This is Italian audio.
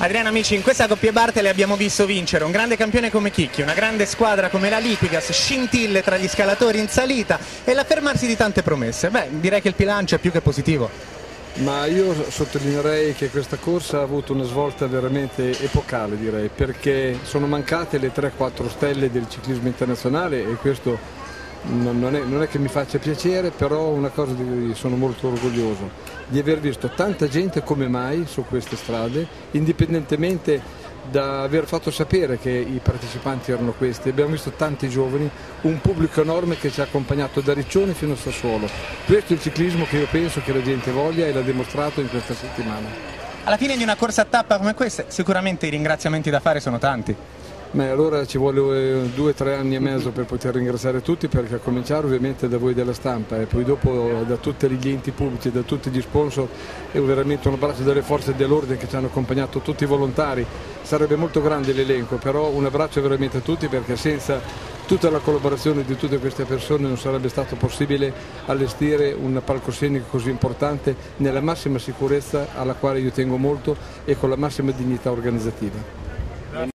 Adriano Amici, in questa Coppa Bartele abbiamo visto vincere un grande campione come Chicchi, una grande squadra come la Liquigas, scintille tra gli scalatori in salita e l'affermarsi di tante promesse. Beh, direi che il bilancio è più che positivo. Ma io sottolineerei che questa corsa ha avuto una svolta veramente epocale, direi, perché sono mancate le 3-4 stelle del ciclismo internazionale e questo non è che mi faccia piacere, però una cosa di cui sono molto orgoglioso, di aver visto tanta gente come mai su queste strade, indipendentemente da aver fatto sapere che i partecipanti erano questi. Abbiamo visto tanti giovani, un pubblico enorme che ci ha accompagnato da Riccione fino a Sassuolo. Questo è il ciclismo che io penso che la gente voglia e l'ha dimostrato in questa settimana. Alla fine di una corsa a tappa come questa sicuramente i ringraziamenti da fare sono tanti. Allora ci vuole 2 o 3 anni e mezzo per poter ringraziare tutti, perché a cominciare ovviamente da voi della stampa e poi dopo da tutti gli enti pubblici, da tutti gli sponsor, e veramente un abbraccio delle forze dell'ordine che ci hanno accompagnato, tutti i volontari. Sarebbe molto grande l'elenco, però un abbraccio veramente a tutti, perché senza tutta la collaborazione di tutte queste persone non sarebbe stato possibile allestire un palcoscenico così importante nella massima sicurezza, alla quale io tengo molto, e con la massima dignità organizzativa.